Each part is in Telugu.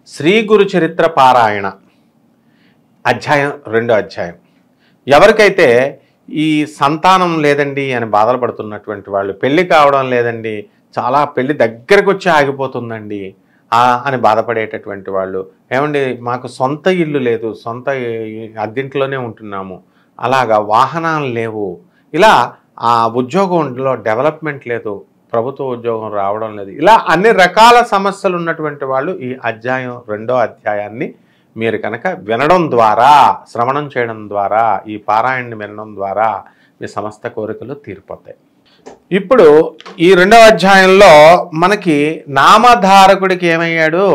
శ్రీ గురు చరిత్ర పారాయణ అధ్యాయం 2వ అధ్యాయం. ఎవరికైతే ఈ సంతానం లేదండి అని బాధలు పడుతున్నటువంటి వాళ్ళు, పెళ్లి కావడం లేదండి, చాలా పెళ్లి దగ్గరకు వచ్చి ఆగిపోతుందండి అని బాధపడేటటువంటి వాళ్ళు, ఏమండి మాకు సొంత ఇల్లు లేదు, సొంత అద్దెంట్లోనే ఉంటున్నాము, అలాగా వాహనాలు లేవు, ఇలా ఆ ఉద్యోగంలో డెవలప్మెంట్ లేదు, ప్రభుత్వ ఉద్యోగం రావడం లేదు, ఇలా అన్ని రకాల సమస్యలు ఉన్నటువంటి వాళ్ళు ఈ అధ్యాయం 2వ అధ్యాయాన్ని మీరు కనుక వినడం ద్వారా, శ్రవణం చేయడం ద్వారా, ఈ పారాయణని వినడం ద్వారా మీ సమస్త కోరికలు తీరిపోతాయి. ఇప్పుడు ఈ 2వ అధ్యాయంలో మనకి నామధారకుడికి ఏమయ్యాడు,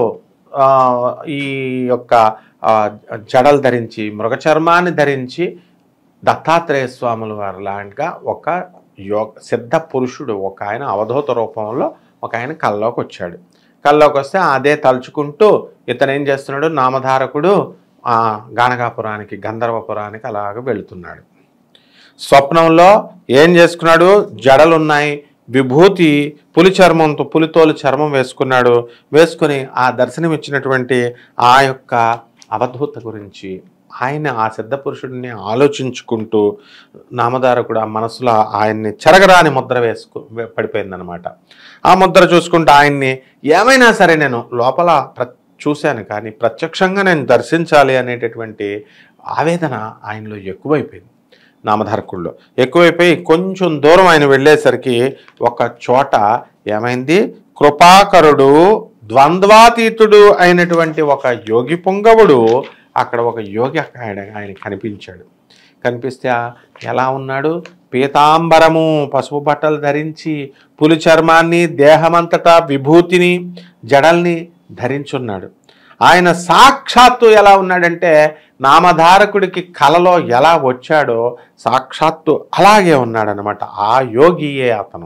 ఈ యొక్క జడలు ధరించి మృగచర్మాన్ని ధరించి దత్తాత్రేయ స్వాముల వారి లాంటిగా ఒక సిద్ధ పురుషుడు ఒక ఆయన అవధూత రూపంలో ఒక ఆయన కల్లోకి వచ్చాడు. కల్లోకి వస్తే అదే తలుచుకుంటూ ఇతను ఏం చేస్తున్నాడు, నామధారకుడు గానగాపురానికి, గంధర్వపురానికి అలాగ వెళుతున్నాడు. స్వప్నంలో ఏం చేసుకున్నాడు, జడలున్నాయి, విభూతి పులితోలు చర్మం వేసుకున్నాడు. వేసుకుని ఆ దర్శనం ఇచ్చినటువంటి ఆ యొక్క అవధూత గురించి ఆయన, ఆ సిద్ధపురుషుడిని ఆలోచించుకుంటూ నామధారకుడు ఆ మనసులో ఆయన్ని చెరగరాని ముద్ర పడిపోయిందనమాట. ఆ ముద్ర చూసుకుంటూ ఆయన్ని ఏమైనా సరే నేను లోపల చూశాను కానీ ప్రత్యక్షంగా నేను దర్శించాలి అనేటటువంటి ఆవేదన ఆయనలో ఎక్కువైపోయింది. నామధారకుల్లో ఎక్కువైపోయి కొంచెం దూరం ఆయన వెళ్ళేసరికి ఒక చోట ఏమైంది, కృపాకరుడు ద్వంద్వాతీతుడు అయినటువంటి ఒక యోగి పుంగవుడు, అక్కడ ఒక యోగి ఆయన కనిపించాడు. కనిపిస్తే ఎలా ఉన్నాడు, పీతాంబరము పసుపు బట్టలు ధరించి పులి చర్మాన్ని, దేహమంతటా విభూతిని, జడల్ని ధరించున్నాడు. ఆయన సాక్షాత్తు ఎలా ఉన్నాడంటే నామధారకుడికి కలలో ఎలా వచ్చాడో సాక్షాత్తు అలాగే ఉన్నాడనమాట. ఆ యోగియే అతను.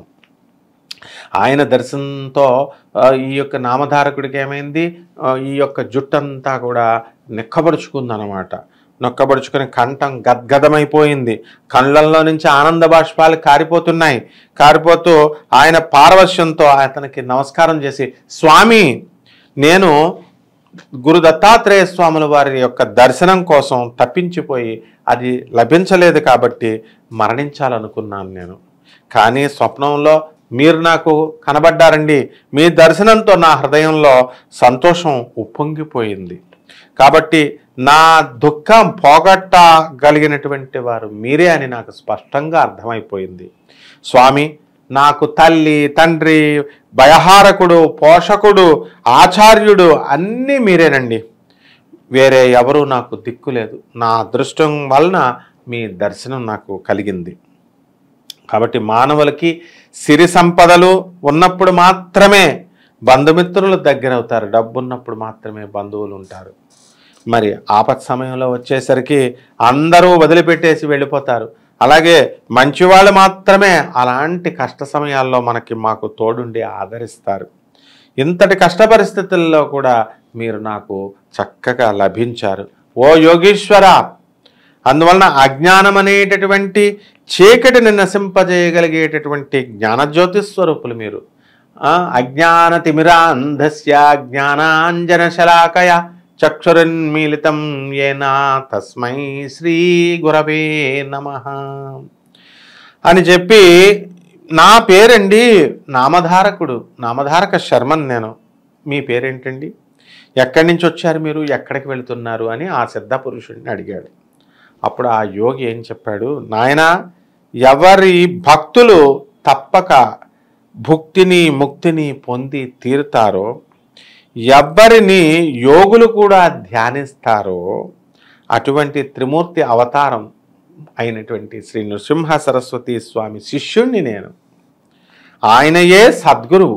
ఆయన దర్శనంతో ఈ యొక్క నామధారకుడికి ఏమైంది, ఈ యొక్క జుట్టంతా కూడా నిక్కబడుచుకుందనమాట. నొక్కబడుచుకుని కంఠం గద్గదమైపోయింది, కళ్ళల్లో నుంచి ఆనంద బాష్పాలు కారిపోతున్నాయి. కారిపోతూ ఆయన పారవశ్యంతో అతనికి నమస్కారం చేసి, స్వామి నేను గురు దత్తాత్రేయ స్వాముల వారి యొక్క దర్శనం కోసం తప్పించిపోయి అది లభించలేదు కాబట్టి మరణించాలనుకున్నాను నేను, కానీ స్వప్నంలో మీరు నాకు కనబడ్డారండి. మీ దర్శనంతో నా హృదయంలో సంతోషం ఉప్పొంగిపోయింది కాబట్టి నా దుఃఖం పోగొట్టగలిగినటువంటి వారు మీరే అని నాకు స్పష్టంగా అర్థమైపోయింది. స్వామి నాకు తల్లి, తండ్రి, భయహారకుడు, పోషకుడు, ఆచార్యుడు అన్నీ మీరేనండి, వేరే ఎవరూ నాకు దిక్కులేదు. నా అదృష్టం వలన మీ దర్శనం నాకు కలిగింది. కాబట్టి మానవులకి సిరి సంపదలు ఉన్నప్పుడు మాత్రమే బంధుమిత్రులు దగ్గర అవుతారు, డబ్బు ఉన్నప్పుడు మాత్రమే బంధువులు ఉంటారు. మరి ఆపత్ సమయంలో వచ్చేసరికి అందరూ వదిలిపెట్టేసి వెళ్ళిపోతారు. అలాగే మంచివాళ్ళు మాత్రమే అలాంటి కష్ట సమయాల్లో మాకు తోడుండి ఆదరిస్తారు. ఇంతటి కష్ట పరిస్థితుల్లో కూడా మీరు నాకు చక్కగా లభించారు ఓ యోగీశ్వర. అందువలన అజ్ఞానం అనేటటువంటి చీకటిని నశింపజేయగలిగేటటువంటి జ్ఞానజ్యోతి స్వరూపులు మీరు. అజ్ఞాన తిమిరాంధస్య జ్ఞానాంజన శలాకయ చక్షురున్మీలితం యేన తస్మై శ్రీ గురవే నమః అని చెప్పి, నా పేరండి నామధారకుడు, నామధారక శర్మన్ నేను. మీ పేరేంటండి, ఎక్కడి నుంచి వచ్చారు మీరు, ఎక్కడికి వెళుతున్నారు అని ఆ సిద్ధ పురుషుడిని అడిగాడు. అప్పుడు ఆ యోగి ఏం చెప్పాడు, నాయనా ఎవరి భక్తులు తప్పక భుక్తిని ముక్తిని పొంది తీరుతారో, ఎవ్వరిని యోగులు కూడా ధ్యానిస్తారో అటువంటి త్రిమూర్తి అవతారం అయినటువంటి శ్రీ నృసింహ సరస్వతి స్వామి శిష్యుణ్ణి నేను. ఆయనయే సద్గురువు.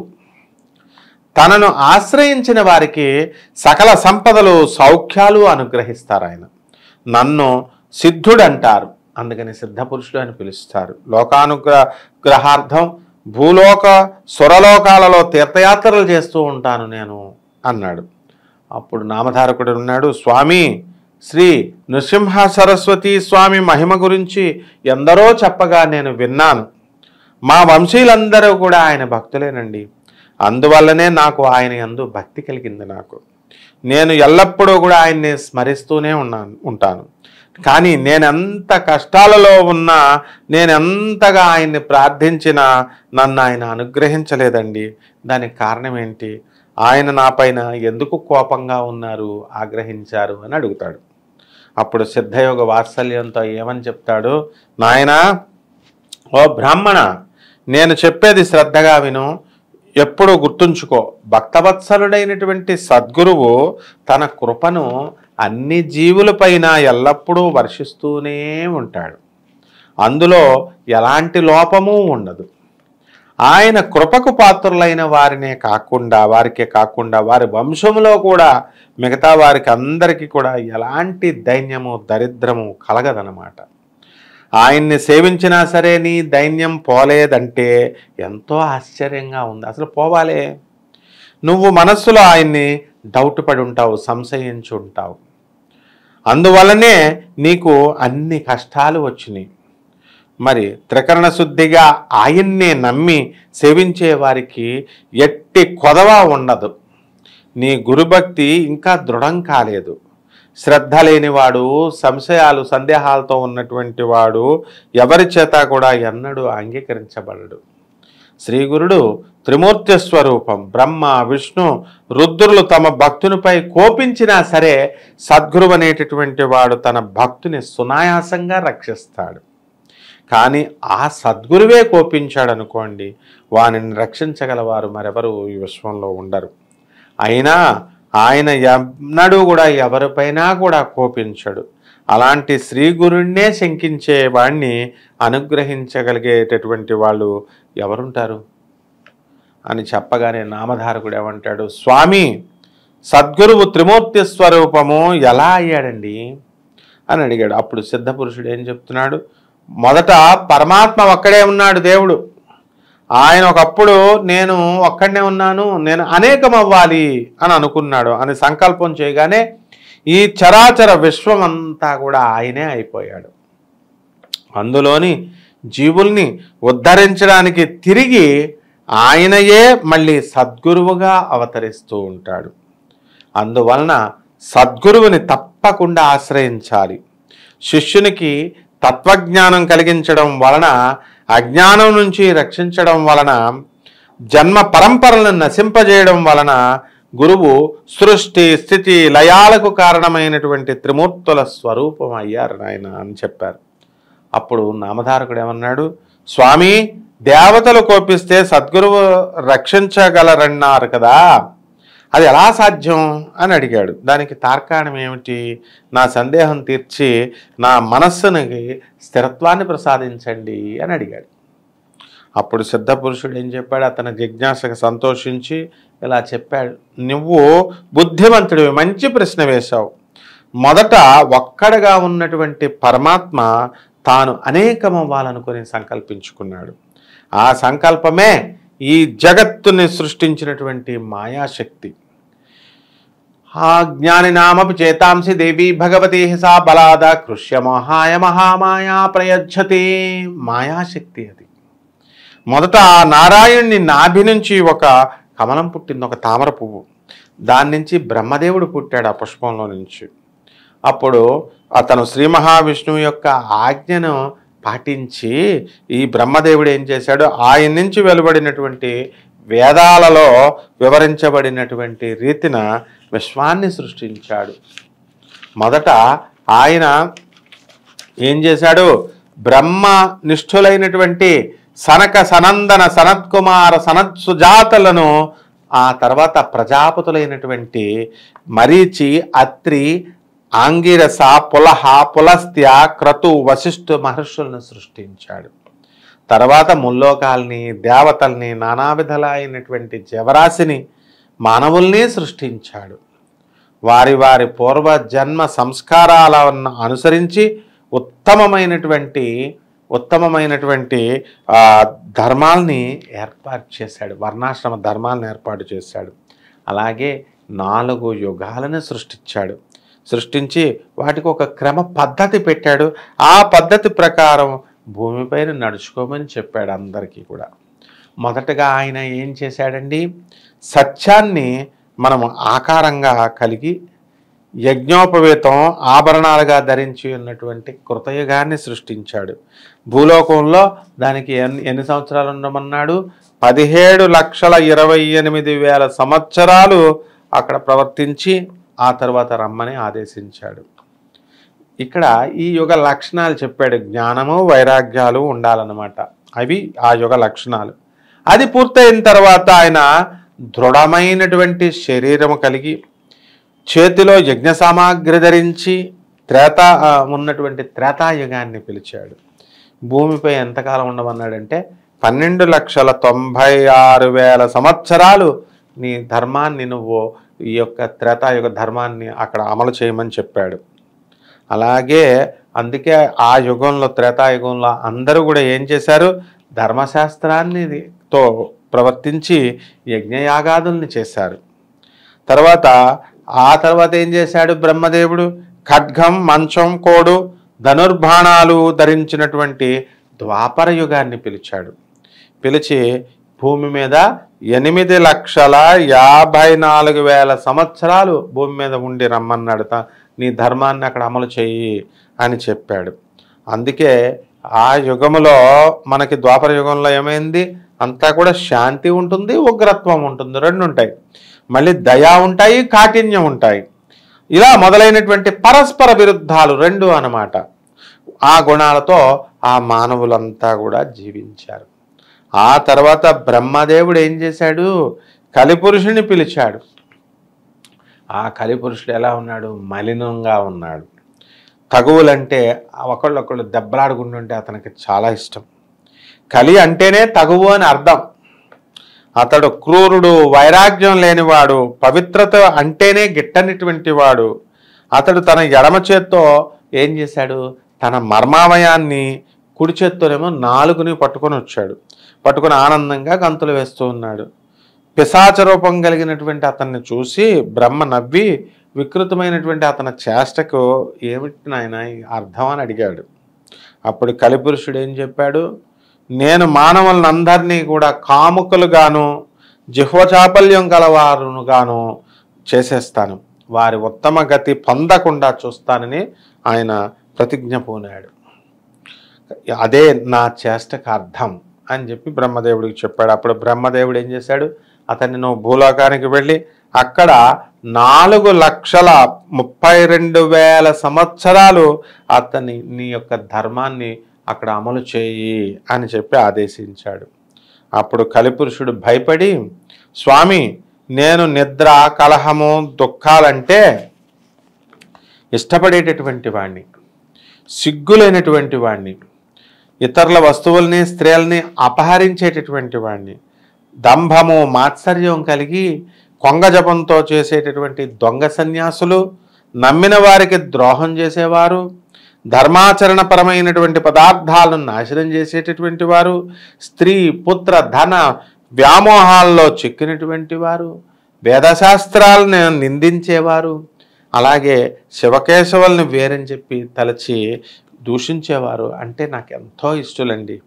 తనను ఆశ్రయించిన వారికి సకల సంపదలు సౌఖ్యాలు అనుగ్రహిస్తారు. ఆయన నన్ను సిద్ధుడంటారు, అందుకని సిద్ధపురుషుడు అని పిలుస్తారు. లోకానుగ్రహార్థం భూలోక సురలోకాలలో తీర్థయాత్రలు చేస్తూ ఉంటాను నేను అన్నాడు. అప్పుడు నామధారకుడు ఉన్నాడు, స్వామి శ్రీ నృసింహ సరస్వతి స్వామి మహిమ గురించి ఎందరో చెప్పగా నేను విన్నాను. మా వంశీయులందరూ కూడా ఆయన భక్తులేనండి. అందువల్లనే నాకు ఆయన యందు భక్తి కలిగింది. నాకు నేను ఎల్లప్పుడూ కూడా ఆయన్ని స్మరిస్తూనే ఉంటాను. కానీ నేనెంత కష్టాలలో ఉన్నా, నేనెంతగా ఆయన్ని ప్రార్థించినా నన్ను ఆయన అనుగ్రహించలేదండి. దానికి కారణం ఏంటి? ఆయన నాపైన ఎందుకు కోపంగా ఉన్నారు, ఆగ్రహించారు అని అడుగుతాడు. అప్పుడు సిద్ధయోగ వాత్సల్యంతో ఏమని చెప్తాడు? నాయనా, ఓ బ్రాహ్మణ, నేను చెప్పేది శ్రద్ధగా విను, ఎప్పుడూ గుర్తుంచుకో. భక్తవత్సలుడైనటువంటి సద్గురువు తన కృపను అన్ని జీవులపైన ఎల్లప్పుడూ వర్షిస్తూనే ఉంటాడు. అందులో ఎలాంటి లోపము ఉండదు. ఆయన కృపకు పాత్రులైన వారికే కాకుండా వారి వంశంలో కూడా మిగతా వారికి అందరికీ కూడా ఎలాంటి దైన్యము దరిద్రము కలగదనమాట. ఆయన్ని సేవించినా సరే నీ దైన్యం పోలేదంటే ఎంతో ఆశ్చర్యంగా ఉంది. అసలు పోవాలే. నువ్వు మనస్సులో ఆయన్ని డౌట్ పడి ఉంటావు, సంశయించి ఉంటావు. అందువలనే నీకు అన్ని కష్టాలు వచ్చినాయి. మరి త్రికరణ శుద్ధిగా ఆయన్నే నమ్మి సేవించే వారికి ఎట్టి కొదవ ఉండదు. నీ గురుభక్తి ఇంకా దృఢం కాలేదు. శ్రద్ధ లేనివాడు, సంశయాలు సందేహాలతో ఉన్నటువంటి వాడు ఎవరి చేత కూడా ఎన్నడూ అంగీకరించబడడు. శ్రీగురుడు త్రిమూర్తి స్వరూపం. బ్రహ్మ, విష్ణు, రుద్రులు తమ భక్తునిపై కోపించినా సరే సద్గురువు అనేటటువంటి వాడు తన భక్తుని సునాయాసంగా రక్షిస్తాడు. కానీ ఆ సద్గురువే కోపించాడు అనుకోండి, వానిని రక్షించగలవారు మరెవరు ఈ విశ్వంలో ఉండరు. అయినా ఆయన ఎన్నడూ కూడా ఎవరిపైనా కూడా కోపించడు. అలాంటి శ్రీ గురుణ్ణే శంకించే వాణ్ణి అనుగ్రహించగలిగేటటువంటి వాళ్ళు ఎవరుంటారు అని చెప్పగానే నామధారకుడు ఏమంటాడు? స్వామి, సద్గురువు త్రిమూర్తి స్వరూపము ఎలా అయ్యాడండి అని అడిగాడు. అప్పుడు సిద్ధపురుషుడు ఏం చెప్తున్నాడు? మొదట పరమాత్మ ఒక్కడే ఉన్నాడు, దేవుడు. ఆయన ఒకప్పుడు నేను ఒక్కడనే ఉన్నాను, నేను అనేకం అవ్వాలి అని అనుకున్నాడు అని సంకల్పం చేయగానే ఈ చరాచర విశ్వం అంతా కూడా ఆయనే అయిపోయాడు. అందులోని జీవుల్ని ఉద్ధరించడానికి తిరిగి ఆయనయే మళ్ళీ సద్గురువుగా అవతరిస్తూ ఉంటాడు. అందువలన సద్గురువుని తప్పకుండా ఆశ్రయించాలి. శిష్యునికి తత్వజ్ఞానం కలిగించడం వలన, అజ్ఞానం నుంచి రక్షించడం వలన, జన్మ పరంపరలను నశింపజేయడం వలన గురువు సృష్టి, స్థితి, లయాలకు కారణమైనటువంటి త్రిమూర్తుల స్వరూపం అయ్యారు నాయన అని చెప్పారు. అప్పుడు నామధారకుడు ఏమన్నాడు? స్వామి, దేవతలు కోపిస్తే సద్గురువు రక్షించగలరన్నారు కదా, అది ఎలా సాధ్యం అని అడిగాడు. దానికి తార్కాణం ఏమిటి? నా సందేహం తీర్చి నా మనస్సునికి స్థిరత్వాన్ని ప్రసాదించండి అని అడిగాడు. అప్పుడు సిద్ధపురుషుడు ఏం చెప్పాడు? అతని జిజ్ఞాసకు సంతోషించి ఇలా చెప్పాడు. నువ్వు బుద్ధిమంతుడివి, మంచి ప్రశ్న వేశావు. మొదట ఒక్కడగా ఉన్నటువంటి పరమాత్మ తాను అనేకమవ్వాలనుకుని సంకల్పించుకున్నాడు. ఆ సంకల్పమే ఈ జగత్తుని సృష్టించినటువంటి మాయాశక్తి. ఆ జ్ఞానినామపి చేతాంసి దేవి భగవతి సా బలాద కృష్యమహాయ మహామాయా ప్రయచ్చతి. మాయాశక్తి అది. మొదట ఆ నారాయణుని నాభి నుంచి ఒక కమలం పుట్టింది, ఒక తామర పువ్వు. దాని నుంచి బ్రహ్మదేవుడు పుట్టాడు, ఆ పుష్పంలో నుంచి. అప్పుడు అతను శ్రీ మహావిష్ణువు యొక్క ఆజ్ఞను పాటించి ఈ బ్రహ్మదేవుడు ఏం చేశాడు? ఆయన నుంచి వెలువడినటువంటి వేదాలలో వివరించబడినటువంటి రీతిన విశ్వాన్ని సృష్టించాడు. మొదట ఆయన ఏం చేశాడు? బ్రహ్మ నిష్ఠులైనటువంటి సనక, సనందన, సనత్కుమార, సనత్సుజాతలను, ఆ తర్వాత ప్రజాపతులైనటువంటి మరీచి, అత్రి, ఆంగిరస, పులహ, పులస్త్య, క్రతు, వశిష్ఠు మహర్షులను సృష్టించాడు. తర్వాత ముల్లోకాల్ని, దేవతల్ని, నానా విధాలైనటువంటి జీవరాశిని, మానవుల్ని సృష్టించాడు. వారి వారి పూర్వజన్మ సంస్కారాలను అనుసరించి ఉత్తమమైనటువంటి ధర్మాల్ని ఏర్పాటు చేశాడు. వర్ణాశ్రమ ధర్మాలను ఏర్పాటు చేశాడు. అలాగే 4 యుగాలను సృష్టించి వాటికి ఒక క్రమ పద్ధతి పెట్టాడు. ఆ పద్ధతి ప్రకారం భూమిపైన నడుచుకోమని చెప్పాడు అందరికీ కూడా. మొదటగా ఆయన ఏం చేశాడండి? సత్యాన్ని మనం ఆకారంగా కలిగి యజ్ఞోపవేతం ఆభరణాలుగా ధరించి ఉన్నటువంటి కృతయుగాన్ని సృష్టించాడు. భూలోకంలో దానికి ఎన్ని సంవత్సరాలు ఉండమన్నాడు? 17,28,000 సంవత్సరాలు అక్కడ ప్రవర్తించి ఆ తర్వాత రమ్మని ఆదేశించాడు. ఇక్కడ ఈ యుగ లక్షణాలు చెప్పాడు. జ్ఞానము వైరాగ్యాలు ఉండాలన్నమాట. అవి ఆ యుగ లక్షణాలు. అది పూర్తయిన తర్వాత ఆయన దృఢమైనటువంటి శరీరము కలిగి చేతిలో యజ్ఞ సామాగ్రి ధరించి ఉన్నటువంటి త్రేతాయుగాన్ని పిలిచాడు. భూమిపై ఎంతకాలం ఉండమన్నాడంటే 12,96,000 సంవత్సరాలు నీ ధర్మాన్ని నువ్వు ఈ యొక్క త్రేతాయుగ ధర్మాన్ని అక్కడ అమలు చేయమని చెప్పాడు. అలాగే అందుకే ఆ యుగంలో త్రేతాయుగంలో అందరూ కూడా ఏం చేశారు? ధర్మశాస్త్రాన్నితో ప్రవర్తించి యజ్ఞయాగాదుల్ని చేశారు. ఆ తర్వాత ఏం చేశాడు బ్రహ్మదేవుడు? ఖడ్గం, మంచం, కోడు, ధనుర్బాణాలు ధరించినటువంటి ద్వాపర యుగాన్ని పిలిచాడు. పిలిచి భూమి మీద 8,54,000 సంవత్సరాలు భూమి మీద ఉండి రమ్మన్నాడు. నీ ధర్మాన్ని అక్కడ అమలు చెయ్యి అని చెప్పాడు. అందుకే ఆ యుగములో మనకి ద్వాపర యుగంలో ఏమైంది? అంతా కూడా శాంతి ఉంటుంది, ఉగ్రత్వం ఉంటుంది, రెండు ఉంటాయి. మళ్ళీ దయా ఉంటాయి, కాఠిన్యం ఉంటాయి. ఇలా మొదలైనటువంటి పరస్పర విరుద్ధాలు రెండు అన్నమాట. ఆ గుణాలతో ఆ మానవులంతా కూడా జీవించారు. ఆ తర్వాత బ్రహ్మదేవుడు ఏం చేశాడు? కలిపురుషుని పిలిచాడు. ఆ కలిపురుషుడు ఎలా ఉన్నాడు? మలినంగా ఉన్నాడు. తగువులంటే ఒకళ్ళొకళ్ళు దెబ్బలాడుకుంటుంటే అతనికి చాలా ఇష్టం. కలి అంటేనే తగువు అని అర్థం. అతడు క్రూరుడు, వైరాగ్యం లేనివాడు, పవిత్రత అంటేనే గిట్టనిటువంటి వాడు. అతడు తన ఎడమ చేత్తో ఏం చేశాడు? తన మర్మావయాన్ని కుడి చేత్తోనేమో నాలుగుని పట్టుకొని వచ్చాడు. పట్టుకొని ఆనందంగా గంతులు వేస్తూ ఉన్నాడు. పిశాచ రూపం కలిగినటువంటి అతన్ని చూసి బ్రహ్మ నవ్వి వికృతమైనటువంటి అతని చేష్టకు ఏమిటి నాయన అర్థం అని అడిగాడు. అప్పుడు కలిపురుషుడు ఏం చెప్పాడు? నేను మానవులందరినీ కూడా కాముకులుగాను జిహ్వచాపల్యం గలవారుగాను చేసేస్తాను, వారి ఉత్తమ గతి పొందకుండా చూస్తానని ఆయన ప్రతిజ్ఞ పూనాడు. అదే నా చేష్టకు అర్థం అని చెప్పి బ్రహ్మదేవుడికి చెప్పాడు. అప్పుడు బ్రహ్మదేవుడు ఏం చేశాడు? అతన్ని నువ్వు భూలోకానికి వెళ్ళి అక్కడ 4,32,000 సంవత్సరాలు నీ యొక్క ధర్మాన్ని అక్కడ అమలు చేయి అని చెప్పి ఆదేశించాడు. అప్పుడు కలిపురుషుడు భయపడి, స్వామి, నేను నిద్ర, కలహము, దుఃఖాలంటే ఇష్టపడేటటువంటి వాణ్ణి, సిగ్గులేనటువంటి వాణ్ణి, ఇతరుల వస్తువుల్ని, స్త్రీలని అపహరించేటటువంటి వాణ్ణి, దంభము, మాత్సర్యం కలిగి కొంగజపంతో చేసేటటువంటి దొంగ సన్యాసులు, నమ్మిన వారికి ద్రోహం చేసేవారు, ధర్మాచరణపరమైనటువంటి పదార్థాలను నాశనం చేసేటటువంటి వారు, స్త్రీ, పుత్ర, ధన వ్యామోహాల్లో చిక్కినటువంటి వారు, వేదశాస్త్రాలను నిందించేవారు, అలాగే శివకేశవుల్ని వేరని చెప్పి తలచి దూషించేవారు అంటే నాకు ఎంతో ఇష్టలండి.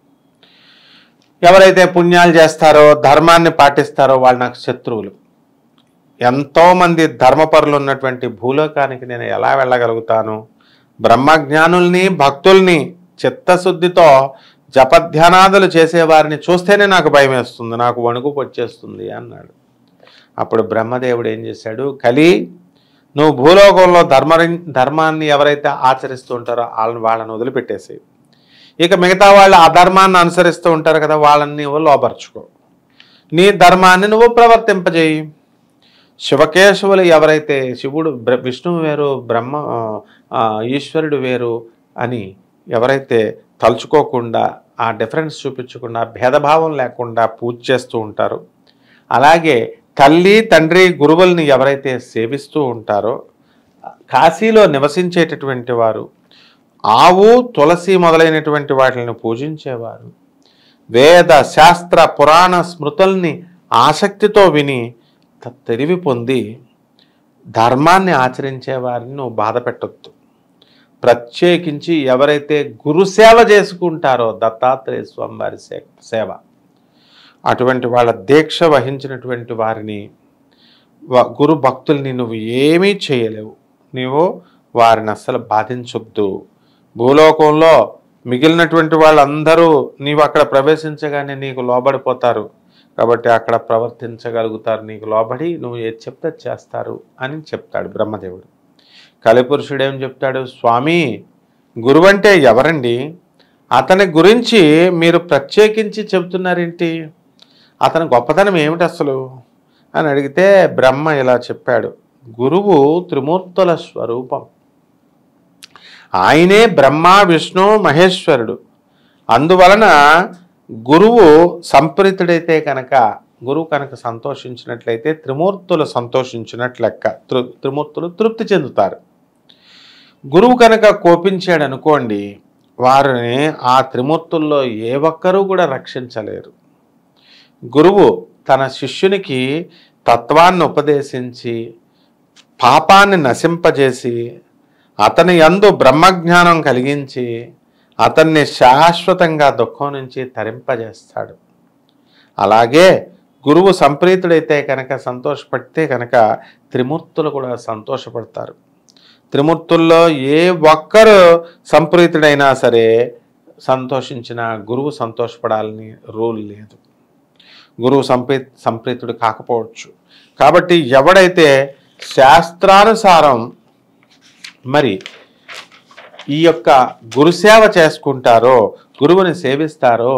ఎవరైతే పుణ్యాలు చేస్తారో, ధర్మాన్ని పాటిస్తారో వాళ్ళు నాకు శత్రువులు. ఎంతోమంది ధర్మపరులు ఉన్నటువంటి భూలోకానికి నేను ఎలా వెళ్ళగలుగుతాను? బ్రహ్మజ్ఞానుల్ని, భక్తుల్ని చిత్తశుద్ధితో జపధ్యానాదులు చేసేవారిని చూస్తేనే నాకు భయం వేస్తుంది, నాకు వణుకు పొచ్చేస్తుంది అన్నాడు. అప్పుడు బ్రహ్మదేవుడు ఏం చేశాడు? కలి, నువ్వు భూలోకంలో ధర్మాన్ని ఎవరైతే ఆచరిస్తూ ఉంటారో వాళ్ళని వదిలిపెట్టేసి, ఇక మిగతా వాళ్ళు అధర్మాన్ని అనుసరిస్తూ ఉంటారు కదా, వాళ్ళని నువ్వు లోపరుచుకో, నీ ధర్మాన్ని నువ్వు ప్రవర్తింపజేయి. శివకేశవులు ఎవరైతే శివుడు విష్ణువు వేరు, బ్రహ్మ ఈశ్వరుడు వేరు అని ఎవరైతే తలుచుకోకుండా, ఆ డిఫరెన్స్ చూపించకుండా, భేదభావం లేకుండా పూజ చేస్తూ ఉంటారో, అలాగే తల్లి, తండ్రి, గురువుల్ని ఎవరైతే సేవిస్తూ ఉంటారో, కాశీలో నివసించేటటువంటి వారు, ఆవు, తులసి మొదలైనటువంటి వాటిని పూజించేవారు, వేద శాస్త్ర పురాణ స్మృతుల్ని ఆసక్తితో విని తెలివి పొంది ధర్మాన్ని ఆచరించే వారిని నువ్వు బాధ పెట్టొద్దు. ప్రత్యేకించి ఎవరైతే గురుసేవ చేసుకుంటారో, దత్తాత్రేయ స్వామి వారి సేవ, అటువంటి వాళ్ళ దీక్ష వహించినటువంటి వారిని గురు భక్తుల్ని నువ్వు ఏమీ చేయలేవు, నీవు వారిని అస్సలు బాధించొద్దు. భూలోకంలో మిగిలినటువంటి వాళ్ళందరూ నీవు అక్కడ ప్రవేశించగానే నీకు లోబడిపోతారు, కాబట్టి అక్కడ ప్రవర్తించగలుగుతారు, నీకు లోబడి నువ్వు ఏది చెప్తే చేస్తారు అని చెప్తాడు బ్రహ్మదేవుడు. కలిపురుషుడు ఏం చెప్తాడు, స్వామి గురువు అంటే ఎవరండి, అతని గురించి మీరు ప్రత్యేకించి చెబుతున్నారేంటి, అతని గొప్పతనం ఏమిటి అసలు అని అడిగితే బ్రహ్మ ఇలా చెప్పాడు, గురువు త్రిమూర్తుల స్వరూపం, ఆయనే బ్రహ్మ విష్ణు మహేశ్వరుడు. అందువలన గురువు సంప్రీతుడైతే కనుక, గురువు కనుక సంతోషించినట్లయితే త్రిమూర్తులు సంతోషించినట్లు లెక్క, త్రిమూర్తులు తృప్తి చెందుతారు. గురువు కనుక కోపించాడు అనుకోండి, వారిని ఆ త్రిమూర్తుల్లో ఏ ఒక్కరూ కూడా రక్షించలేరు. గురువు తన శిష్యునికి తత్వాన్ని ఉపదేశించి పాపాన్ని నశింపజేసి అతని యందు బ్రహ్మజ్ఞానం కలిగించి అతన్ని శాశ్వతంగా దుఃఖం నుంచి తరింపజేస్తాడు. అలాగే గురువు సంప్రీతుడైతే కనుక, సంతోషపడితే కనుక త్రిమూర్తులు కూడా సంతోషపడతారు. త్రిమూర్తుల్లో ఏ ఒక్కరు సంప్రీతుడైనా సరే సంతోషించిన గురువు సంతోషపడాలని రూల్ లేదు, గురువు సంప్రీతుడు కాకపోవచ్చు. కాబట్టి ఎవడైతే శాస్త్రానుసారం మరి ఈ యొక్క గురుసేవ చేసుకుంటారో, గురువుని సేవిస్తారో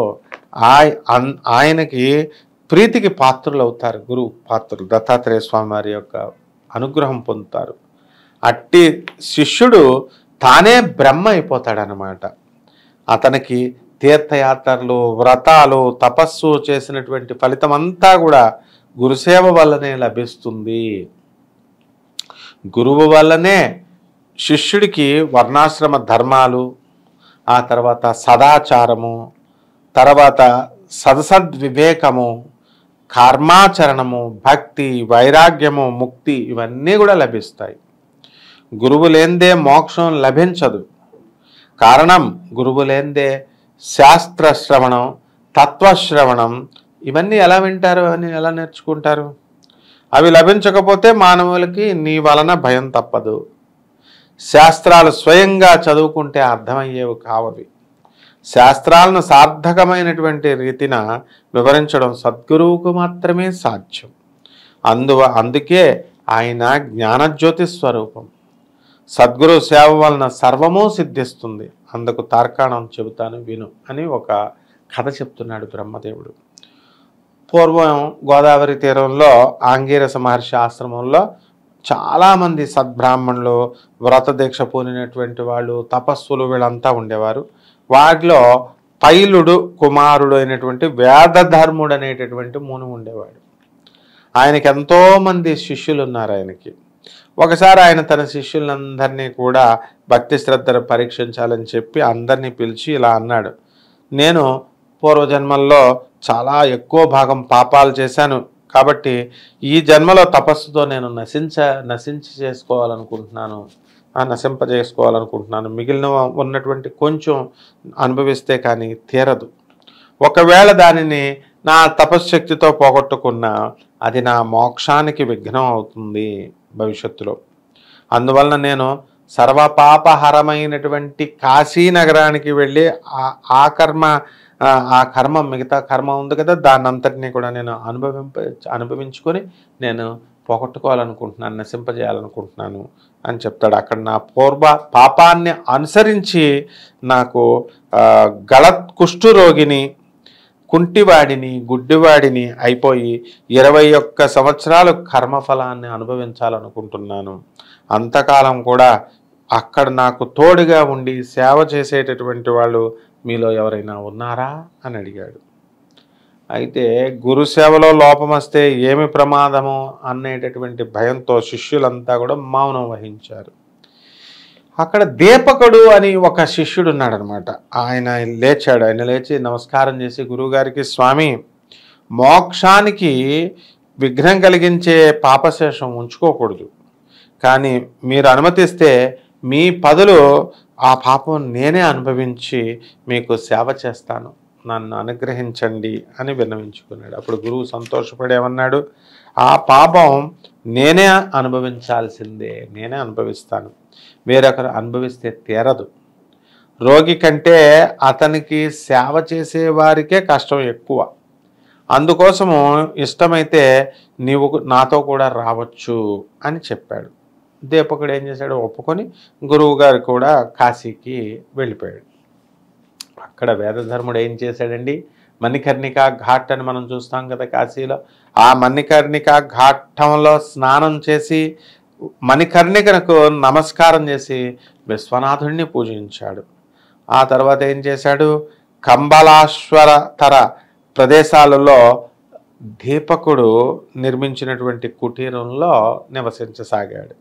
ఆయనకి ప్రీతికి పాత్రులు అవుతారు, గురువు పాత్రులు. దత్తాత్రేయ స్వామి వారి యొక్క అనుగ్రహం పొందుతారు. అట్టి శిష్యుడు తానే బ్రహ్మ అయిపోతాడనమాట. అతనికి తీర్థయాత్రలు, వ్రతాలు, తపస్సు చేసినటువంటి ఫలితం అంతా కూడా గురుసేవ వల్లనే లభిస్తుంది. గురువు వల్లనే శిష్యుడికి వర్ణాశ్రమ ధర్మాలు, ఆ తర్వాత సదాచారము, తర్వాత సదసద్వివేకము, కర్మాచరణము, భక్తి, వైరాగ్యము, ముక్తి ఇవన్నీ కూడా లభిస్తాయి. గురువు లేనిదే మోక్షం లభించదు. కారణం గురువు లేనిదే శాస్త్రశ్రవణం, తత్వశ్రవణం ఇవన్నీ ఎలా వింటారు అని ఎలా నేర్చుకుంటారు? అవి లభించకపోతే మానవులకి నీ వలన భయం తప్పదు. శాస్త్రాలు స్వయంగా చదువుకుంటే అర్థమయ్యేవి కావవి. శాస్త్రాలను సార్థకమైనటువంటి రీతిన వివరించడం సద్గురువుకు మాత్రమే సాధ్యం. అందుకే ఆయన జ్ఞానజ్యోతి స్వరూపం. సద్గురు సేవ వలన సర్వము సిద్ధిస్తుంది. అందుకు తార్కాణం చెబుతాను విను అని ఒక కథ చెప్తున్నాడు బ్రహ్మదేవుడు. పూర్వం గోదావరి తీరంలో ఆంగీరస మహర్షి ఆశ్రమంలో చాలామంది సద్బ్రాహ్మణులు, వ్రత దీక్ష పూనినటువంటి వాళ్ళు, తపస్సులు వీళ్ళంతా ఉండేవారు. వాటిలో పైలుడు కుమారుడు అయినటువంటి వేదధర్ముడు అనేటటువంటి ముని ఉండేవాడు. ఆయనకి ఎంతోమంది శిష్యులు ఉన్నారు. ఆయనకి ఒకసారి ఆయన తన శిష్యులందరినీ కూడా భక్తి శ్రద్ధలు పరీక్షించాలని చెప్పి అందరినీ పిలిచి ఇలా అన్నాడు, నేను పూర్వజన్మల్లో చాలా ఎక్కువ భాగం పాపాలు చేశాను, కాబట్టి ఈ జన్మలో తపస్సుతో నేను నశింపజేసుకోవాలనుకుంటున్నాను. మిగిలిన ఉన్నటువంటి కొంచెం అనుభవిస్తే కానీ తీరదు. ఒకవేళ దానిని నా తపశ్శక్తితో పోగొట్టుకున్నా అది నా మోక్షానికి విఘ్నం అవుతుంది భవిష్యత్తులో. అందువలన నేను సర్వపాపహరమైనటువంటి కాశీ నగరానికి వెళ్ళి ఆ కర్మ మిగతా కర్మ ఉంది కదా, దాన్ని అంతటినీ కూడా నేను అనుభవించుకొని నేను పోగొట్టుకోవాలనుకుంటున్నాను, నశింపజేయాలనుకుంటున్నాను అని చెప్తాడు. అక్కడ నా పూర్వ పాపాన్ని అనుసరించి నాకు కుష్ఠరోగిని, కుంటివాడిని, గుడ్డివాడిని అయిపోయి 21 సంవత్సరాలు కర్మఫలాన్ని అనుభవించాలనుకుంటున్నాను. అంతకాలం కూడా అక్కడ నాకు తోడుగా ఉండి సేవ చేసేటటువంటి వాళ్ళు మీలో ఎవరైనా ఉన్నారా అని అడిగాడు. అయితే గురుసేవలో లోపం వస్తే ఏమి ప్రమాదమో అనేటటువంటి భయంతో శిష్యులంతా కూడా మౌనం వహించారు. అక్కడ దీపకుడు అని ఒక శిష్యుడు ఉన్నాడనమాట. ఆయన లేచాడు. ఆయన లేచి నమస్కారం చేసి గురువుగారికి, స్వామి మోక్షానికి విఘ్నం కలిగించే పాపశేషం ఉంచుకోకూడదు, కానీ మీరు అనుమతిస్తే మీ పదులు ఆ పాపం నేనే అనుభవించి మీకు సేవ చేస్తాను, నన్ను అనుగ్రహించండి అని విన్నవించుకున్నాడు. అప్పుడు గురువు సంతోషపడి ఏమన్నాడు, ఆ పాపం నేనే అనుభవించాల్సిందే, నేనే అనుభవిస్తాను, వేరొకరు అనుభవిస్తే తీరదు. రోగి కంటే అతనికి సేవ చేసే వారికే కష్టం ఎక్కువ. అందుకోసము ఇష్టమైతే నీవు నాతో కూడా రావచ్చు అని చెప్పాడు. దీపకుడు ఏం చేశాడు, ఒప్పుకొని గురువు గారు కూడా కాశీకి వెళ్ళిపోయాడు. అక్కడ వేదధర్ముడు ఏం చేశాడండి, మణికర్ణికా ఘాట్ అని మనం చూస్తాం కదా కాశీలో. ఆ మణికర్ణికా ఘాటంలో స్నానం చేసి మణికర్ణికకు నమస్కారం చేసి విశ్వనాథుడిని పూజించాడు. ఆ తర్వాత ఏం చేశాడు, కంబళాశ్వరతర ప్రదేశాలలో దీపకుడు నిర్మించినటువంటి కుటీరంలో నివసించసాగాడు.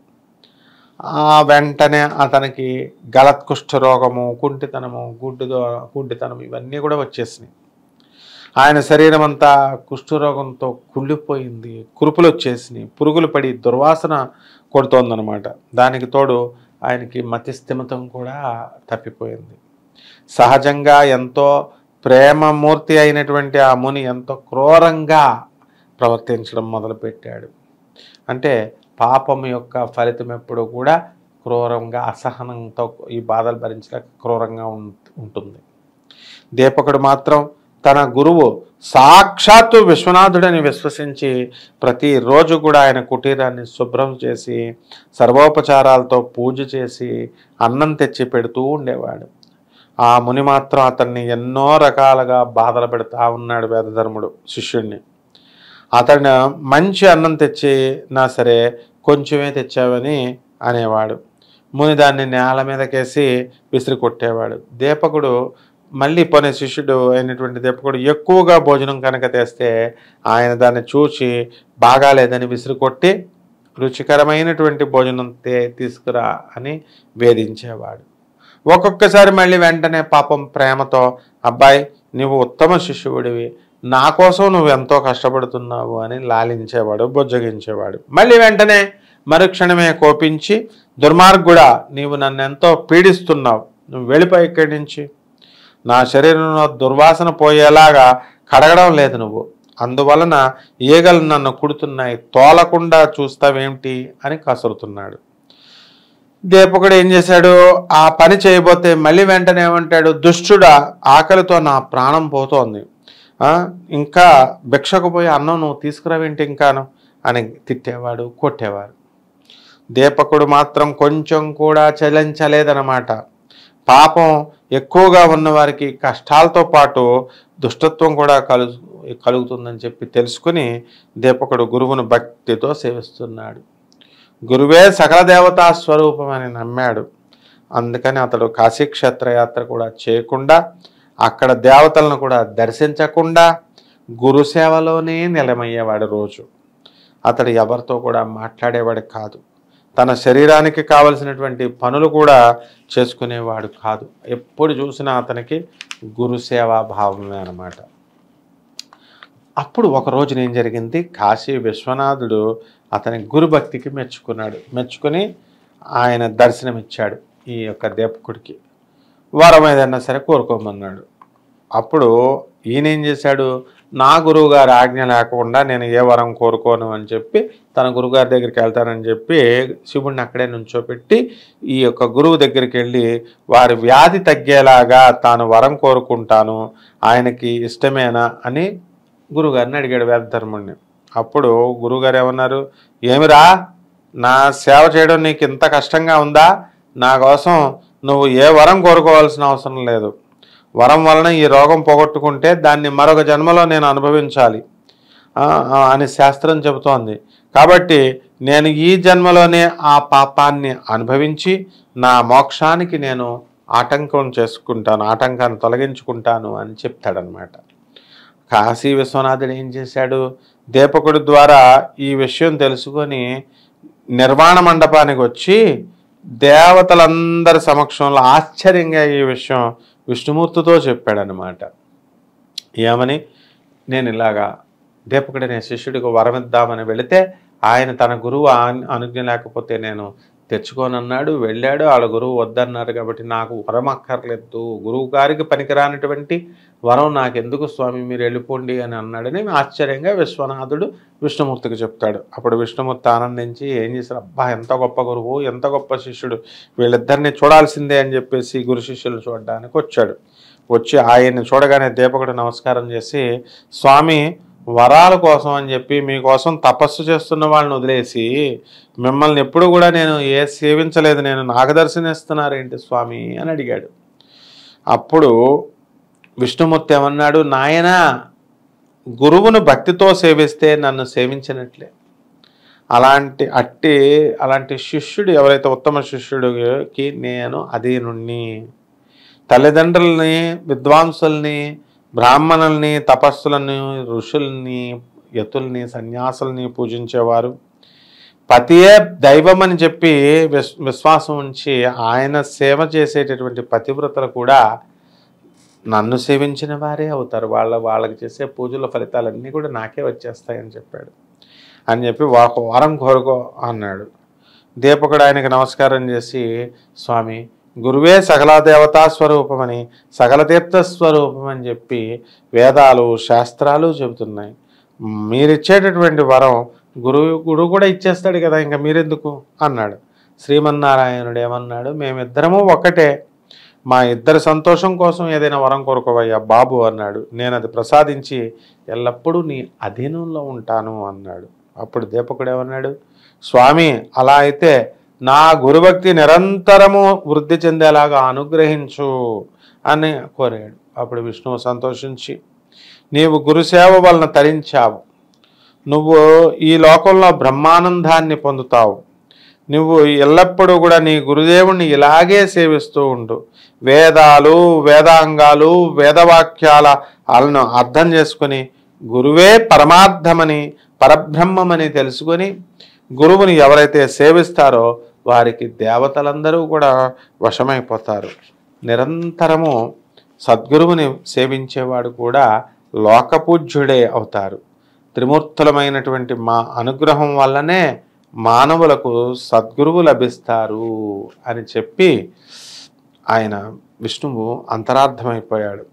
వెంటనే అతనికి గలత్కుష్ఠ రోగము, కుంటితనము, గుడ్డితనం ఇవన్నీ కూడా వచ్చేసినాయి. ఆయన శరీరం అంతా కుష్ఠరోగంతో కుళ్ళిపోయింది, కురుపులు వచ్చేసినాయి, పురుగులు పడి దుర్వాసన కొడుతోందనమాట. దానికి తోడు ఆయనకి మతిస్థిమితం కూడా తప్పిపోయింది. సహజంగా ఎంతో ప్రేమమూర్తి అయినటువంటి ఆ ముని ఎంతో క్రూరంగా ప్రవర్తించడం మొదలుపెట్టాడు. అంటే పాపం యొక్క ఫలితం ఎప్పుడూ కూడా క్రూరంగా, అసహనంతో ఈ బాధలు భరించలేక క్రూరంగా ఉంటుంది. దీపకుడు మాత్రం తన గురువు సాక్షాత్తు విశ్వనాథుడని విశ్వసించి ప్రతిరోజు కూడా ఆయన కుటీరాన్ని శుభ్రం చేసి సర్వోపచారాలతో పూజ చేసి అన్నం తెచ్చి పెడుతూ ఉండేవాడు. ఆ ముని మాత్రం అతన్ని ఎన్నో రకాలుగా బాధలు పెడతా ఉన్నాడు. వేదధర్ముడు శిష్యుణ్ణి అతను మంచి అన్నం తెచ్చి నా సరే కొంచెమే తెచ్చావని అనేవాడు. ముని దాన్ని నేల మీదకేసి విసిరి కొట్టేవాడు. దీపకుడు మళ్ళీ పోనే శిష్యుడు అయినటువంటి దీపకుడు ఎక్కువగా భోజనం కనుక తెస్తే ఆయన దాన్ని చూసి బాగాలేదని విసిరికొట్టి రుచికరమైనటువంటి భోజనం తీసుకురా అని వేధించేవాడు. ఒక్కొక్కసారి మళ్ళీ వెంటనే పాపం ప్రేమతో, అబ్బాయి నువ్వు ఉత్తమ శిష్యుడివి, నా కోసం నువ్వు ఎంతో కష్టపడుతున్నావు అని లాలించేవాడు, బుజ్జగించేవాడు. మళ్ళీ వెంటనే మరుక్షణమే కోపించి, దుర్మార్గుడా నీవు నన్ను ఎంతో పీడిస్తున్నావు, నువ్వు వెళ్ళిపోయి ఇక్కడి నుంచి, నా శరీరంలో దుర్వాసన పోయేలాగా కడగడం లేదు నువ్వు, అందువలన ఈగలు నన్ను కుడుతున్నాయి, తోలకుండా చూస్తావేమిటి అని కసురుతున్నాడు. దీపకుడు ఏం చేశాడు, ఆ పని చేయబోతే మళ్ళీ వెంటనే ఏమంటాడు, దుష్టుడా ఆకలితో నా ప్రాణం పోతోంది, ఇంకా భిక్షకు పోయి అన్నం నువ్వు తీసుకురావేంటి ఇంకాను అని తిట్టేవాడు, కొట్టేవాడు. దీపకుడు మాత్రం కొంచెం కూడా చలించలేదన్నమాట. పాపం ఎక్కువగా ఉన్నవారికి కష్టాలతో పాటు దుష్టత్వం కూడా కలుగుతుందని చెప్పి తెలుసుకుని దీపకుడు గురువును భక్తితో సేవిస్తున్నాడు. గురువే సకల దేవతా స్వరూపం అని నమ్మాడు. అందుకని అతడు కాశీక్షేత్ర యాత్ర కూడా చేయకుండా, అక్కడ దేవతలను కూడా దర్శించకుండా గురుసేవలోనే నిలమయ్యేవాడు. రోజు అతడు ఎవరితో కూడా మాట్లాడేవాడు కాదు, తన శరీరానికి కావలసినటువంటి పనులు కూడా చేసుకునేవాడు కాదు. ఎప్పుడు చూసినా అతనికి గురుసేవా భావమే అన్నమాట. అప్పుడు ఒక రోజున ఏం జరిగింది, కాశీ విశ్వనాథుడు అతని గురుభక్తికి మెచ్చుకుని ఆయన దర్శనమిచ్చాడు. ఈ యొక్క దీపకుడికి వరం ఏదన్నా సరే కోరుకోమన్నాడు. అప్పుడు ఈయన ఏం చేశాడు, నా గురువుగారి ఆజ్ఞ లేకుండా నేను ఏ వరం కోరుకోను అని చెప్పి తన గురువుగారి దగ్గరికి వెళ్తానని చెప్పి శివుడిని అక్కడే నుంచోపెట్టి ఈ యొక్క గురువు దగ్గరికి వెళ్ళి వారి వ్యాధి తగ్గేలాగా తాను వరం కోరుకుంటాను, ఆయనకి ఇష్టమేనా అని గురువుగారిని అడిగాడు వేదధర్ముడిని. అప్పుడు గురువుగారు ఏమన్నారు, ఏమిరా నా సేవ చేయడం నీకు ఇంత కష్టంగా ఉందా, నా కోసం నువ్వు ఏ వరం కోరుకోవాల్సిన అవసరం లేదు, వరం వలన ఈ రోగం పోగొట్టుకుంటే దాన్ని మరొక జన్మలో నేను అనుభవించాలి అని శాస్త్రం చెబుతోంది. కాబట్టి నేను ఈ జన్మలోనే ఆ పాపాన్ని అనుభవించి నా మోక్షానికి నేను ఆటంకాన్ని తొలగించుకుంటాను అని చెప్తాడనమాట. కాశీ విశ్వనాథుడు ఏం చేశాడు, దీపకుడి ద్వారా ఈ విషయం తెలుసుకొని నిర్వాణ మండపానికి వచ్చి దేవతలందరి సమక్షంలో ఆశ్చర్యంగా ఈ విషయం విష్ణుమూర్తితో చెప్పాడనమాట. ఏమని, నేను ఇలాగా దీపకుడి అనే శిష్యుడికి వరమిద్దామని వెళితే ఆయన తన గురువు అనుజ్ఞ లేకపోతే నేను తెచ్చుకోనన్నాడు. వెళ్ళాడు. వాళ్ళ గురువు వద్దన్నారు కాబట్టి నాకు వరం అక్కర్లేదు, గురువు గారికి పనికిరానటువంటి వరం నాకెందుకు స్వామి, మీరు వెళ్ళిపోండి అని అన్నాడని ఆశ్చర్యంగా విశ్వనాథుడు విష్ణుమూర్తికి చెప్తాడు. అప్పుడు విష్ణుమూర్తి ఆనందించి ఏం చేశారు, అబ్బా ఎంత గొప్ప గురువు, ఎంత గొప్ప శిష్యుడు, వీళ్ళిద్దరిని చూడాల్సిందే అని చెప్పేసి గురు శిష్యులు చూడడానికి వచ్చాడు. వచ్చి ఆయన్ని చూడగానే దీపకుడు నమస్కారం చేసి, స్వామి వరాల కోసం అని చెప్పి మీకోసం తపస్సు చేస్తున్న వాళ్ళని వదిలేసి మిమ్మల్ని ఎప్పుడు కూడా నేను సేవించలేదు, నేను నాకు దర్శనిస్తున్నారేంటి స్వామి అని అడిగాడు. అప్పుడు విష్ణుమూర్తి ఏమన్నాడు, నాయనా గురువును భక్తితో సేవిస్తే నన్ను సేవించినట్లే. అలాంటి శిష్యుడు ఎవరైతే ఉత్తమ శిష్యుడికి నేను అధీనుణ్ణి. తల్లిదండ్రుల్ని, విద్వాంసుల్ని, బ్రాహ్మణుల్ని, తపస్సులని, ఋషుల్ని, యతుల్ని, సన్యాసుల్ని పూజించేవారు, పతియే దైవం అని చెప్పి విశ్వాసం ఉంచి ఆయన సేవ చేసేటటువంటి పతివ్రతలు కూడా నన్ను సేవించిన వారే అవుతారు. వాళ్ళకి చేసే పూజల ఫలితాలన్నీ కూడా నాకే వచ్చేస్తాయని చెప్పాడు. అని చెప్పి వరం కోరుకో అన్నాడు. దీపకుడు ఆయనకి నమస్కారం చేసి, స్వామి గురువే సకల దేవతా స్వరూపమని, సకల తీర్థ స్వరూపమని చెప్పి వేదాలు శాస్త్రాలు చెబుతున్నాయి. మీరిచ్చేటటువంటి వరం గురువు కూడా ఇచ్చేస్తాడు కదా, ఇంకా మీరెందుకు అన్నాడు. శ్రీమన్నారాయణుడు ఏమన్నాడు, మేమిద్దరము ఒకటే, మా ఇద్దరి సంతోషం కోసం ఏదైనా వరం కోరుకోవయ్యా బాబు అన్నాడు. నేను అది ప్రసాదించి ఎల్లప్పుడూ నీ అధీనంలో ఉంటాను అన్నాడు. అప్పుడు దీపకుడు ఏమన్నాడు, స్వామి అలా అయితే నా గురుభక్తి నిరంతరము వృద్ధి చెందేలాగా అనుగ్రహించు అని కోరాడు. అప్పుడు విష్ణువు సంతోషించి, నీవు గురుసేవ వలన తరించావు, నువ్వు ఈ లోకంలో బ్రహ్మానందాన్ని పొందుతావు, నువ్వు ఎల్లప్పుడూ కూడా నీ గురుదేవుణ్ణి ఇలాగే సేవిస్తూ ఉండు, వేదాలు, వేదాంగాలు, వేదవాక్యాలను అర్థం చేసుకుని గురువే పరమార్థమని, పరబ్రహ్మమని తెలుసుకొని గురువుని ఎవరైతే సేవిస్తారో వారికి దేవతలందరూ కూడా వశమైపోతారు. నిరంతరము సద్గురువుని సేవించేవాడు కూడా లోకపూజ్యుడే అవుతారు. త్రిమూర్తులమైనటువంటి మా అనుగ్రహం వల్లనే మానవులకు సద్గురువు లభిస్తారు అని చెప్పి ఆయన విష్ణువు అంతరార్థమైపోయాడు.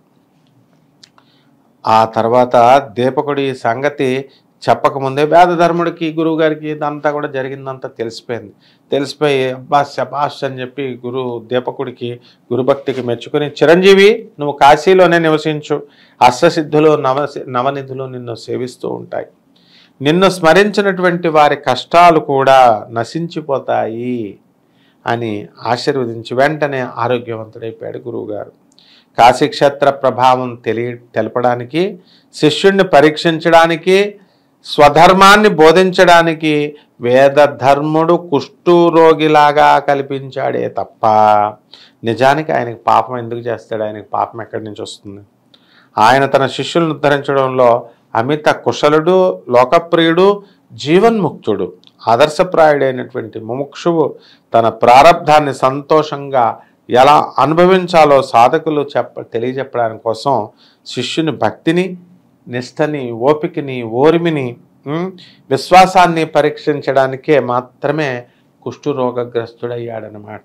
ఆ తర్వాత దీపకుడి సంగతి చెప్పకముందే వేదధర్ముడికి, గురువుగారికి ఇదంతా కూడా జరిగిందంతా తెలిసిపోయి అబ్బా శబాష్ అని చెప్పి దీపకుడికి గురుభక్తికి మెచ్చుకొని, చిరంజీవి నువ్వు కాశీలోనే నివసించు, అష్టసిద్ధులు నవనిధులు నిన్ను సేవిస్తూ ఉంటాయి, నిన్ను స్మరించినటువంటి వారి కష్టాలు కూడా నశించిపోతాయి అని ఆశీర్వదించి వెంటనే ఆరోగ్యవంతుడైపోయాడు గురువుగారు. కాశీక్షేత్ర ప్రభావం తెలపడానికి, శిష్యుణ్ణి పరీక్షించడానికి, స్వధర్మాన్ని బోధించడానికి వేదధర్ముడు కుష్ఠరోగిలాగా కల్పించాడే తప్ప నిజానికి ఆయనకి పాపం ఎందుకు చేస్తాడు, ఆయనకి పాపం ఎక్కడి నుంచి వస్తుంది? ఆయన తన శిష్యులను ఉద్ధరించడంలో అమిత కుశలుడు, లోకప్రియుడు, జీవన్ముక్తుడు, ఆదర్శప్రాయుడైనటువంటి ముముక్షువు తన ప్రారబ్ధాన్ని సంతోషంగా ఎలా అనుభవించాలో సాధకులు తెలియజెప్పడానికి కోసం శిష్యుని భక్తిని, నిష్టని, ఓపికని, ఓర్మిని, విశ్వాసాన్ని పరీక్షించడానికే మాత్రమే కుష్ఠరోగగ్రస్తుడయ్యాడనమాట.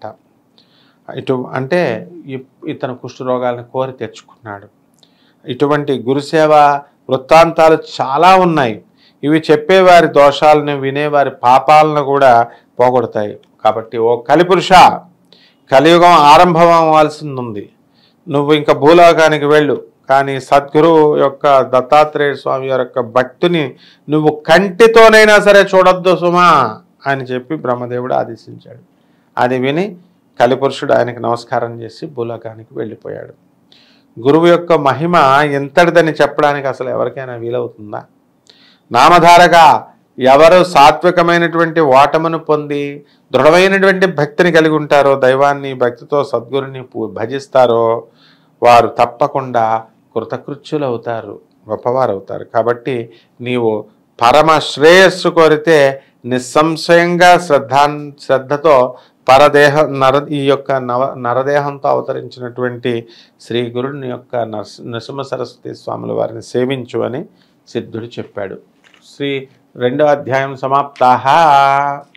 అంటే ఇతను కుష్ఠరోగాలను కోరి తెచ్చుకున్నాడు. ఇటువంటి గురుసేవ వృత్తాంతాలు చాలా ఉన్నాయి. ఇవి చెప్పేవారి దోషాలను, వినేవారి పాపాలను కూడా పోగొడతాయి. కాబట్టి ఓ కలిపురుష, కలియుగం ఆరంభం అవ్వాల్సింది ఉంది, నువ్వు ఇంకా భూలోకానికి వెళ్ళు, కానీ సద్గురు యొక్క దత్తాత్రేయ స్వామి యొక్క భక్తిని నువ్వు కంటితోనైనా సరే చూడొద్దు సుమా అని చెప్పి బ్రహ్మదేవుడు ఆదేశించాడు. అది విని కలిపురుషుడు ఆయనకు నమస్కారం చేసి భూలోకానికి వెళ్ళిపోయాడు. గురువు యొక్క మహిమ ఎంతటిదని చెప్పడానికి అసలు ఎవరికైనా వీలవుతుందా? నామధారగా ఎవరు సాత్వికమైనటువంటి ఓటమును పొంది దృఢమైనటువంటి భక్తిని కలిగి ఉంటారో, దైవాన్ని భక్తితో సద్గురుని భజిస్తారో వారు తప్పకుండా కృతకృత్యులు అవుతారు, గొప్పవారు అవుతారు. కాబట్టి నీవు పరమ శ్రేయస్సు కోరితే నిస్సంశయంగా శ్రద్ధతో ఈ యొక్క నరదేహంతో అవతరించినటువంటి శ్రీ గురుని యొక్క నరసింహ సరస్వతి స్వాముల వారిని సేవించు అని సిద్ధుడు చెప్పాడు. 2వ అధ్యాయం సమాప్తాః.